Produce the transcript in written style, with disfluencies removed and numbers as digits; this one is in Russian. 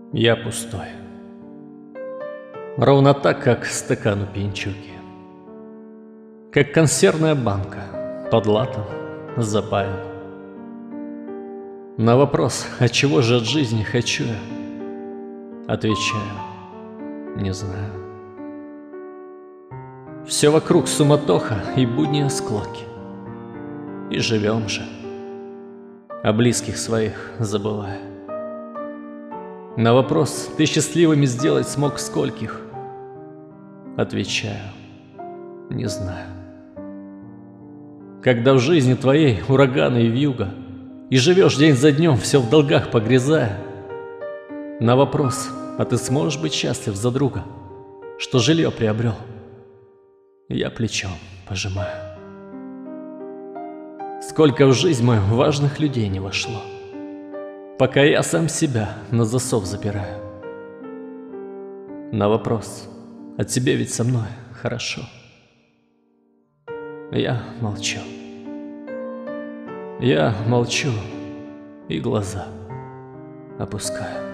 Я пустой. Ровно так, как стакан у пьянчуги. Как консервная банка, под латом, запаян. На вопрос, от чего же от жизни хочу я, отвечаю: не знаю. Все вокруг суматоха и будни склоки. И живем же, о близких своих забывая. На вопрос, ты счастливыми сделать смог скольких, отвечаю: не знаю. Когда в жизни твоей ураганы и вьюга, и живешь день за днем, все в долгах погрязая, на вопрос, а ты сможешь быть счастлив за друга, что жилье приобрел, я плечом пожимаю. Сколько в жизнь мою важных людей не вошло, пока я сам себя на засов запираю. На вопрос, а тебе ведь со мной хорошо, я молчу. Я молчу и глаза опускаю.